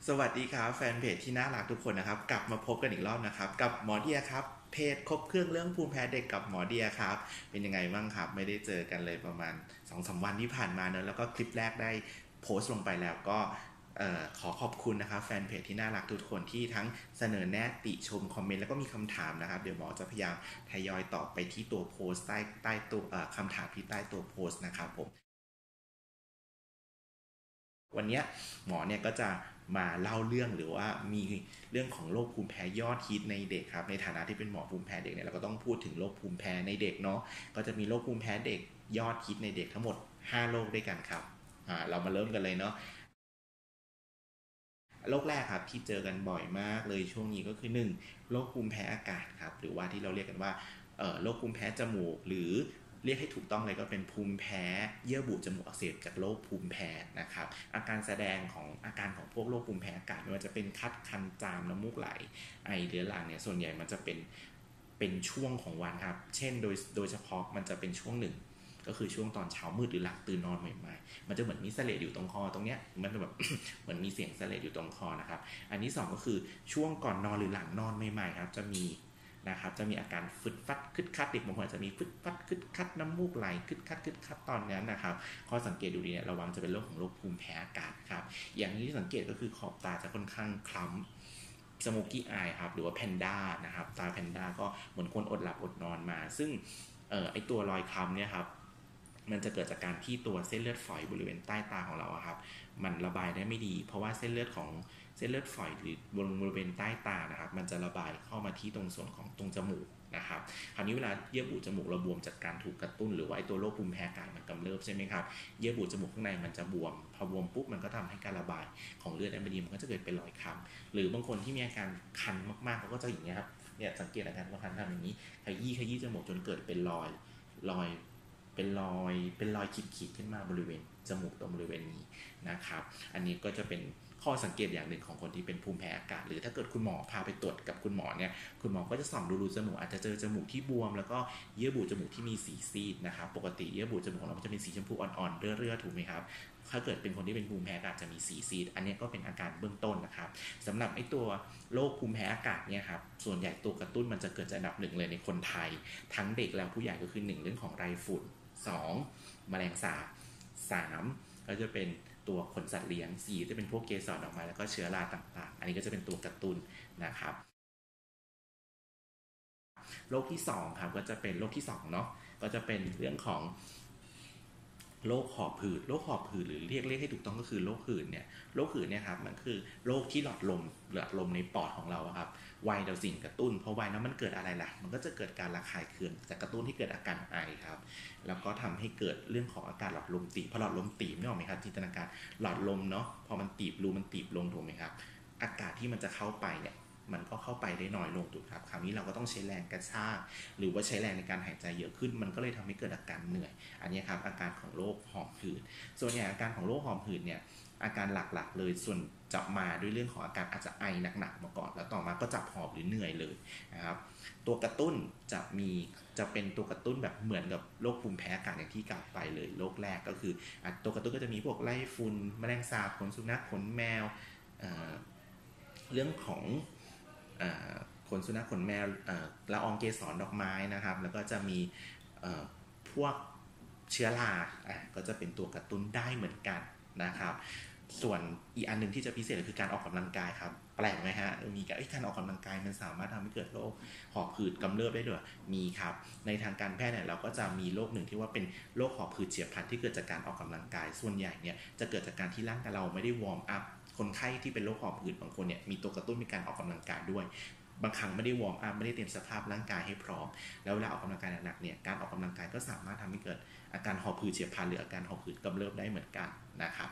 สวัสดีครับแฟนเพจที่น่ารักทุกคนนะครับกลับมาพบกันอีกรอบนะครับกับหมอเดียครับเพจครบเครื่องเรื่องภูมิแพ้เด็กกับหมอเดียครับเป็นยังไงบ้างครับไม่ได้เจอกันเลยประมาณ2-3 วันที่ผ่านมาเนอะแล้วก็คลิปแรกได้โพสต์ลงไปแล้วก็ขอขอบคุณนะครับแฟนเพจที่น่ารักทุกคนที่ทั้งเสนอแนะติชมคอมเมนต์แล้วก็มีคำถามนะครับเดี๋ยวหมอจะพยายามทยอยตอบไปที่ตัวโพสต์ใต้ตัวคำถามที่ใต้ตัวโพสต์นะครับผม วันนี้หมอเนี่ยก็จะมาเล่าเรื่องหรือว่ามีเรื่องของโรคภูมิแพ้ยอดฮิตในเด็กครับในฐานะที่เป็นหมอภูมิแพ้เด็กเนี่ยเราก็ต้องพูดถึงโรคภูมิแพ้ในเด็กเนาะก็จะมีโรคภูมิแพ้เด็กยอดฮิตในเด็กทั้งหมด5โรคด้วยกันครับเรามาเริ่มกันเลยเนาะโรคแรกครับที่เจอกันบ่อยมากเลยช่วงนี้ก็คือ1โรคภูมิแพ้อากาศครับหรือว่าที่เราเรียกกันว่าโรคภูมิแพ้จมูกหรือเรียกให้ถูกต้องเลยก็เป็นภูมิแพ้เยื่อบุจมูกอักเสบจากโรคภูมิแพ้นะครับอาการแสดงของอาการของพวกโรคภูมิแพ้อากาศไม่ว่าจะเป็นคัดคันจามน้ำมูกไหลไอเรื้อรังเนี่ยส่วนใหญ่มันจะเป็นช่วงของวันครับเช่นโดยเฉพาะมันจะเป็นช่วงหนึ่งก็คือช่วงตอนเช้ามืดหรือหลังตื่นนอนใหม่ๆมันจะเหมือนมีเสลดอยู่ตรงคอตรงเนี้ยมันจะแบบเหมือนมีเสียงเสลดอยู่ตรงคอนะครับอันที่สองก็คือช่วงก่อนนอนหรือหลังนอนใหม่ๆครับจะมีอาการฟึดฟัดคึดคัดเด็กบางคนจะมีฟึดฟัดคึดคัดน้ำมูกไหลคึดคัดตอนนั้นนะครับข้อสังเกตดูดีเนี่ยระวังจะเป็นโรคของโรคภูมิแพ้อากาศครับอย่างที่สังเกตก็คือขอบตาจะค่อนข้างคล้ำสโมกี้อายครับหรือว่าแพนด้านะครับตาแพนด้าก็เหมือนคนอดหลับอดนอนมาซึ่งไอตัวรอยคล้ำเนี่ยครับมันจะเกิดจากการที่ตัวเส้นเลือดฝอยบริเวณใต้ตาของเราครับมันระบายได้ไม่ดีเพราะว่าเส้นเลือดฝอยหรือบริเวณใต้ตานะครับมันจะระบายเข้ามาที่ตรงส่วนของตรงจมูกนะครับคราวนี้เวลาเยื่อบุจมูกเราบวมจากการถูกกระตุ้นหรือว่าไอตัวโรคภูมิแพ้อากาศมันกำเริบใช่ไหมครับเยื่อบุจมูกข้างในมันจะบวมพอบวมปุ๊บมันก็ทำให้การระบายของเลือดไม่ดีมันก็จะเกิดเป็นรอยค้ำหรือบางคนที่มีอาการคันมากๆเขาก็จะอย่างเงี้ยครับเนี่ยสังเกตอาการว่าคันทำอย่างนี้ขยี้จมูกจนเกิดเป็นรอยเป็นรอยขีดขึ้นมาบริเวณจมูกตรงบริเวณนี้นะครับอันนี้ก็จะเป็นข้อสังเกตอย่างหนึ่งของคนที่เป็นภูมิแพ้อากาศหรือถ้าเกิดคุณหมอพาไปตรวจกับคุณหมอเนี่ยคุณหมอก็จะส่องดูจมูกอาจจะเจอจมูกที่บวมแล้วก็เยื่อบุจมูกที่มีสีซีดนะครับปกติเยื่อบุจมูกของเราจะเป็นสีชมพูอ่อนๆเรื่อๆถูกไหมครับถ้าเกิดเป็นคนที่เป็นภูมิแพ้อากาศจะมีสีซีดอันนี้ก็เป็นอาการเบื้องต้นนะครับสำหรับไอ้ตัวโรคภูมิแพ้อากาศเนี่ยครับส่วนใหญ่ตัวกระตุ้นมันจะเกิดจากอันดับหนึ่งเลยในคนไทยทั้งเด็กและผู้ใหญ่ก็คือ1เรื่องของไรฝุ่น2แมลงสาบ3ก็จะเป็นตัวขนสัตว์เลี้ยง4จะเป็นพวกเกสรดอกไม้แล้วก็เชื้อราต่างๆอันนี้ก็จะเป็นตัวกระตุ้นนะครับโรคที่2ครับก็จะเป็นโรคที่2เนาะก็จะเป็นเรื่องของ โรคหอบหืดหรือเรียกให้ถูกต้องก็คือโรคหืดเนี่ยโรคหืดเนี่ยครับมันคือโรคที่หลอดลมในปอดของเราครับไวต่อสิ่งกระตุ้นพอไวแล้วมันเกิดอะไรล่ะมันก็จะเกิดการระคายเคืองจากกระตุ้นที่เกิดอาการไอครับแล้วก็ทำให้เกิดเรื่องของอาการหลอดลมตีบพอหลอดลมตีบนี่ออกไหมครับจินตนาการหลอดลมเนาะพอมันตีบรูมันตีบลงถูกไหมครับอากาศที่มันจะเข้าไปเนี่ยมันก็เข้าไปได้น้อยลงถูกครับคราวนี้เราก็ต้องใช้แรงกระชากหรือว่าใช้แรงในการหายใจเยอะขึ้นมันก็เลยทำให้เกิดอาการเหนื่อย อันนี้ครับอาการของโรคหอบหืดส่วนใหญ่อาการของโรคหอบหืดเนี่ยอาการหลักๆเลยส่วนจะมาด้วยเรื่องของอาการอาจจะไอหนักๆมาก่อนแล้วต่อมาก็จะหอบหรือเหนื่อยเลยนะครับตัวกระตุ้นจะเป็นตัวกระตุ้นแบบเหมือนกับโรคภูมิแพ้อากาศอย่างที่กล่าวไปเลยโรคแรกก็คือตัวกระตุ้นก็จะมีพวกไล่ฝุ่นแมลงสาบขนสุนัขขนแมวเรื่องของขนสุนัขขนแมวละอองเกสรดอกไม้นะครับแล้วก็จะมีพวก เชื้อราก็จะเป็นตัวกระตุ้นได้เหมือนกันนะครับส่วนอีกอันหนึ่งที่จะพิเศษคือการออกกำลังกายครับแปลกไหมฮะมีการออกกำลังกายมันสามารถทำให้เกิดโรคหอบหืดกำเริบได้ด้วยมีครับในทางการแพทย์เนี่ยเราก็จะมีโรคหนึ่งที่ว่าเป็นโรคหอบหืดเฉียบพลันที่เกิดจากการออกกำลังกายส่วนใหญ่เนี่ยจะเกิดจากการที่ร่างกายเราไม่ได้วอร์มอัพคนไข้ที่เป็นโรคหอบหืดบางคนเนี่ยมีตัวกระตุ้นในการออกกำลังกายด้วยบางครั้งไม่ได้วอร์มอัพไม่ได้เตรียมสภาพร่างกายให้พร้อมแล้วเวลาออกกำลังกายหนักๆเนี่ยการออกกำลังกายก็สามารถทำให้เกิด อาการหอบหืดเฉียบพลันหรืออาการหอบหืดกำเริบได้เหมือนกันนะครับ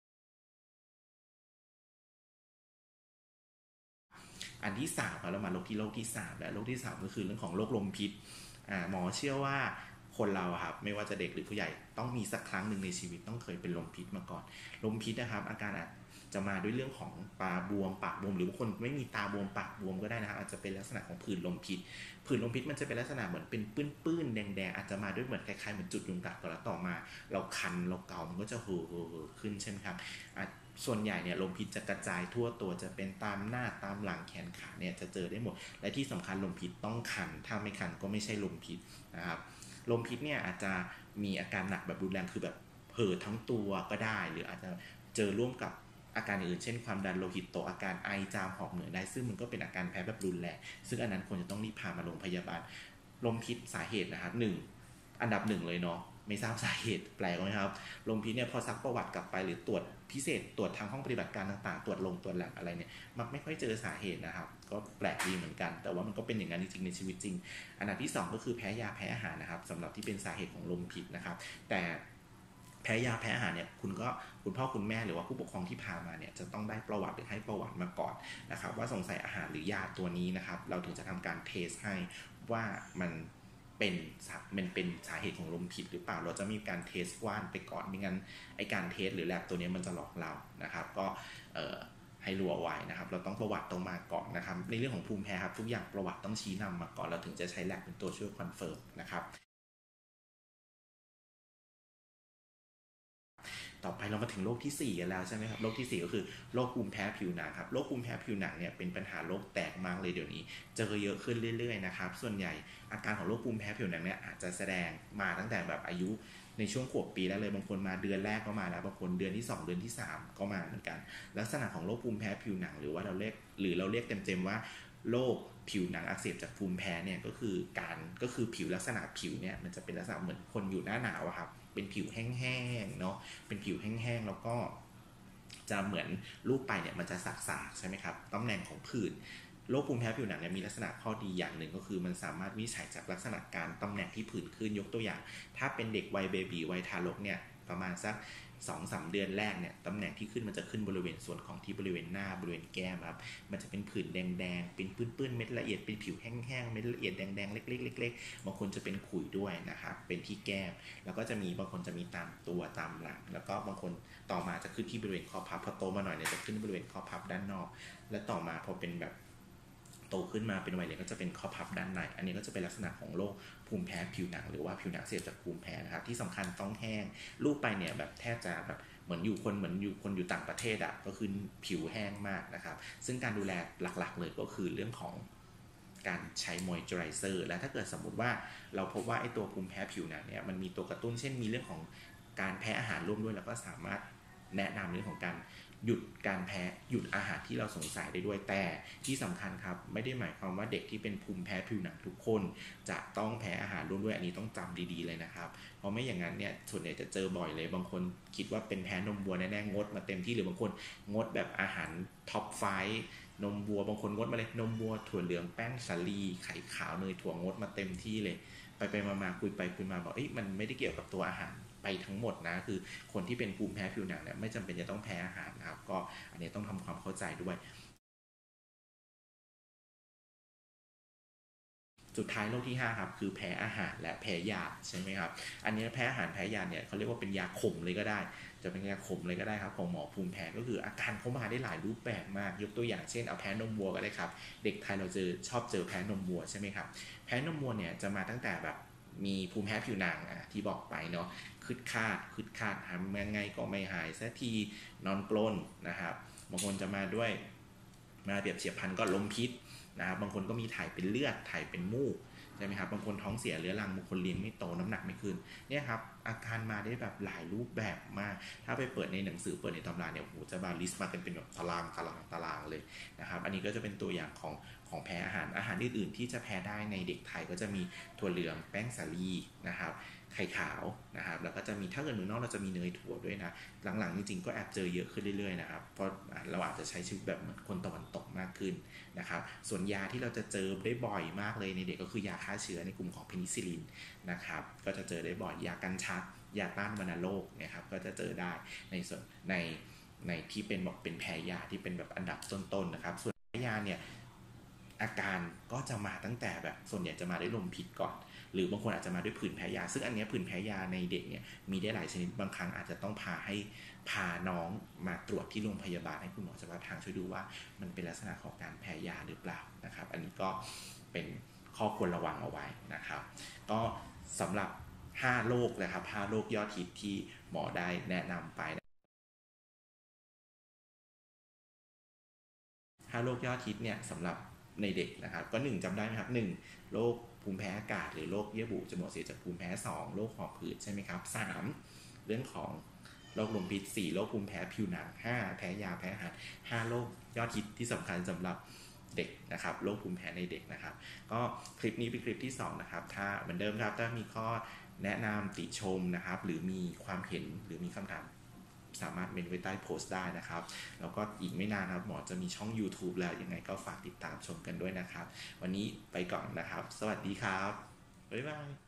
อันที่3เรามาโรคที่3และโรคที่3ก็คือเรื่องของโรคลมพิษหมอเชื่อว่าคนเราครับไม่ว่าจะเด็กหรือผู้ใหญ่ต้องมีสักครั้งหนึ่งในชีวิตต้องเคยเป็นลมพิษมาก่อนลมพิษนะครับอาการอาจจะมาด้วยเรื่องของตาบวมปากบวมหรือบางคนไม่มีตาบวมปากบวมก็ได้นะครับอาจจะเป็นลักษณะของผื่นลมพิษผื่นลมพิษมันจะเป็นลักษณะเหมือนเป็นปื้นๆแดงๆอาจจะมาด้วยเหมือนคล้ายๆเหมือนจุดยุงกัดก่อนแล้วต่อมาเราคันเราเกามันก็จะเห่อขึ้นใช่ไหมครับส่วนใหญ่เนี่ยลมพิษจะกระจายทั่วตัวจะเป็นตามหน้าตามหลังแขนขาเนี่ยจะเจอได้หมดและที่สำคัญลมพิษต้องคันถ้าไม่คันก็ไม่ใช่ลมพิษนะครับลมพิษเนี่ยอาจจะมีอาการหนักแบบรุนแรงคือแบบเห่อทั้งตัวก็ได้หรืออาจจะเจอร่วมกับอาการอื่นเช่นความดันโลหิตตกอาการไอจามหอบเหนื่อยได้ซึ่งมันก็เป็นอาการแพ้แบบรุนแรงซึ่งอันนั้นควรจะต้องรีบพามาโรงพยาบาลลมพิษสาเหตุนะครับอันดับหนึ่งเลยเนาะไม่ทราบสาเหตุแปลกไหมครับลมพิษเนี่ยพอซักประวัติกลับไปหรือตรวจพิเศษตรวจทางห้องปฏิบัติการต่างๆตรวจแลบอะไรเนี่ยมักไม่ค่อยเจอสาเหตุนะครับก็แปลกดีเหมือนกันแต่ว่ามันก็เป็นอย่างนั้นจริงๆในชีวิตจริงอันดับที่2ก็คือแพ้ยาแพ้อาหารนะครับสำหรับที่เป็นสาเหตุของลมพิษนะครับแต่แพ้ยาแพ้อาหารเนี่ยคุณพ่อคุณแม่หรือว่าผู้ปกครองที่พามาเนี่ยจะต้องได้ประวัติหรือให้ประวัติมาก่อนนะครับว่าสงสัยอาหารหรือยาตัวนี้นะครับเราถึงจะทำการเทสให้ว่ามันเป็นสาเหตุของลมพิษหรือเปล่าเราจะมีการเทสกว้านไปก่อนไม่งั้นไอการเทสหรือแลบตัวนี้มันจะหลอกเรานะครับก็ให้รู้เอาไว้นะครับเราต้องประวัติตรงมาก่อนนะครับในเรื่องของภูมิแพ้ครับทุกอย่างประวัติต้องชี้นำมาก่อนเราถึงจะใช้แลบเป็นตัวช่วยคอนเฟิร์มนะครับต่อไปเรามาถึงโรคที่4กันแล้วใช่ไหมครับโรคที่4ก็คือโรคภูมิแพ้ผิวหนังครับโรคภูมิแพ้ผิวหนังเนี่ยเป็นปัญหาโรคแตกมากเลยเดี๋ยวนี้เจอเยอะขึ้นเรื่อยๆนะครับส่วนใหญ่อาการของโรคภูมิแพ้ผิวหนังเนี่ยอาจจะแสดงมาตั้งแต่แบบอายุในช่วงขวบปีแล้วเลยบางคนมาเดือนแรกก็มาแล้วบางคนเดือนที่2เดือนที่3ก็มาเหมือนกันลักษณะของโรคภูมิแพ้ผิวหนังหรือเราเรียกเต็มๆว่าโรคผิวหนังอักเสบจากภูมิแพ้เนี่ยก็คือผิวลักษณะผิวเนี่ยมันจะเป็นลักษณะเหมือนคนอยู่หน้าหนาวอะครับเป็นผิวแห้งๆเนาะเป็นผิวแห้งๆแล้วก็จะเหมือนรูปไปเนี่ยมันจะสากๆใช่ไหมครับตำแหน่งของผื่นโรคภูมิแพ้ผิวหนังเนี่ยมีลักษณะข้อดีอย่างหนึ่งก็คือมันสามารถวินิจฉัยจากลักษณะการตำแหน่งที่ผื่นขึ้นยกตัวอย่างถ้าเป็นเด็กวัยเบบีวัยทารกเนี่ยประมาณสัก2-3 เดือนแรกเนี่ยตำแหน่งที่ขึ้นมันจะขึ้นบริเวณส่วนของที่บริเวณหน้าบริเวณแก้มครับมันจะเป็นผื่นแดงๆเป็นปื้นๆเม็ดละเอียดเป็นผิวแห้งๆเม็ดละเอียดแดงๆเล็กๆๆบางคนจะเป็นขุยด้วยนะครับเป็นที่แก้มแล้วก็จะมีบางคนจะมีตามตัวตามหลังแล้วก็บางคนต่อมาจะขึ้นที่บริเวณข้อพับพอโตมาหน่อยเนี่ยจะขึ้นบริเวณข้อพับด้านนอกและต่อมาพอเป็นแบบโตขึ้นมาเป็นวัยเด็กก็จะเป็นข้อพับด้านในอันนี้ก็จะเป็นลักษณะของโรคภูมิแพ้ผิวหนังหรือว่าผิวหนังเสียจากภูมิแพ้นะครับที่สำคัญต้องแห้งรูปไปเนี่ยแบบแทบจะแบบเหมือนอยู่คนอยู่ต่างประเทศอ่ะก็คือผิวแห้งมากนะครับซึ่งการดูแลหลักๆเลยก็คือเรื่องของการใช้มอยเจอไรเซอร์และถ้าเกิดสมมติว่าเราพบว่าไอตัวภูมิแพ้ผิวหนังเนี่ยมันมีตัวกระตุ้นเช่นมีเรื่องของการแพ้อาหารร่วมด้วยแล้วก็สามารถแนะนำเรื่องของการหยุดการแพ้หยุดอาหารที่เราสงสัยได้ด้วยแต่ที่สำคัญครับไม่ได้หมายความว่าเด็กที่เป็นภูมิแพ้ผิวหนังทุกคนจะต้องแพ้อาหารร่วมด้วยอันนี้ต้องจำดีๆเลยนะครับเพราะไม่อย่างนั้นเนี่ยส่วนใหญ่จะเจอบ่อยเลยบางคนคิดว่าเป็นแพ้นมวัวแน่ๆงดมาเต็มที่หรือบางคนงดแบบอาหารท็อปไฟนมวัวบางคนงดมาเลยนมวัวถั่วเหลืองแป้งสาลีไข่ขาวเนยถั่วงดมาเต็มที่เลยไปมาคุยไปคุยมาบอกมันไม่ได้เกี่ยวกับตัวอาหารไปทั้งหมดนะคือคนที่เป็นภูมิแพ้ผิวหนังเนี่ยไม่จำเป็นจะต้องแพ้อาหารนะครับก็อันนี้ต้องทำความเข้าใจด้วยสุดท้ายโรคที่5ครับคือแพ้อาหารและแพ้ยาใช่ไหมครับอันนี้แพ้อาหารแพ้ยาเนี่ยเขาเรียกว่าเป็นยาขมเลยก็ได้จะเป็นยาขมเลยก็ได้ครับของหมอภูมิแพ้ก็คืออาการเขามาได้หลายรูปแบบมากยกตัวอย่างเช่นเอาแพ้นมวัวก็ได้ครับเด็กไทยเราชอบเจอแพ้นมวัวใช่ไหมครับแพ้นมวัวเนี่ยจะมาตั้งแต่แบบมีภูมิแพ้ผิวหนังที่บอกไปเนาะคืดคาดทำยังไงก็ไม่หายสักทีนอนกลนนะครับบางคนจะมาด้วยมาเปรียบเทียบพันก็ลมพิษนะครับบางคนก็มีถ่ายเป็นเลือดถ่ายเป็นมูกใช่ไหมครับบางคนท้องเสียเรื้อรังบางคนเลี้ยงไม่โตน้ำหนักไม่ขึ้นเนี่ยครับอาการมาได้แบบหลายรูปแบบมากถ้าไปเปิดในหนังสือเปิดในตำราเนี่ยโอ้โหจะบาลิสต์มากันเป็นแบบตารางเลยนะครับอันนี้ก็จะเป็นตัวอย่างของแพ้อาหารอื่นๆที่จะแพ้ได้ในเด็กไทยก็จะมีถั่วเหลืองแป้งสาลีนะครับไข่ขาวนะครับแล้วก็จะมีถ้าเกิดเมืองนอกเราจะมีเนยถั่วด้วยนะหลังๆจริงๆก็แอบเจอเยอะขึ้นเรื่อยๆนะครับเพราะเราอาจจะใช้ชีวิตแบบเหมือนคนตะวันตกมากขึ้นนะครับส่วนยาที่เราจะเจอได้บ่อยมากเลยในเด็กก็คือยาฆ่าเชื้อในกลุ่มของเพนิซิลลินนะครับก็จะเจอได้บ่อยยากันชักยาต้านวัณโรคนะครับก็จะเจอได้ในส่วนในที่เป็นบอกเป็นแพ้ยาที่เป็นแบบอันดับต้นๆนะครับส่วนแพ้ยาเนี่ยอาการก็จะมาตั้งแต่แบบส่วนใหญ่จะมาด้วยลมพิษก่อนหรือบางคนอาจจะมาด้วยผื่นแพ้ยาซึ่งอันนี้ผื่นแพ้ยาในเด็กเนี่ยมีได้หลายชนิดบางครั้งอาจจะต้องพาน้องมาตรวจที่โรงพยาบาลให้คุณหมอเฉพาะทางช่วยดูว่ามันเป็นลักษณะของการแพ้ยาหรือเปล่านะครับอันนี้ก็เป็นข้อควรระวังเอาไว้นะครับก็สำหรับ5โรคนะครับ5โรคยอดฮิตที่หมอได้แนะนำไป5โรคยอดฮิตเนี่ยสำหรับในเด็กนะครับก็1จำได้ไหมครับ1โรคภูมิแพ้อากาศหรือโรคเยื่อบุจมูกอักเสบจากภูมิแพ้2โรคหอบหืดใช่ไหมครับ3เรื่องของโรคลมพิษ4โรคภูมิแพ้ผิวหนัง5แพ้ยาแพ้อาหาร5โรคยอดฮิตที่สำคัญสำหรับเด็กนะครับโรคภูมิแพ้ในเด็กนะครับก็คลิปนี้เป็นคลิปที่2นะครับถ้าเหมือนเดิมครับถ้ามีข้อแนะนำติชมนะครับหรือมีความเห็นหรือมีคำถามสามารถเมนไว้ใต้โพสต์ได้นะครับแล้วก็อีกไม่นานครับหมอจะมีช่อง YouTube แล้วยังไงก็ฝากติดตามชมกันด้วยนะครับวันนี้ไปก่อนนะครับสวัสดีครับบ๊ายบาย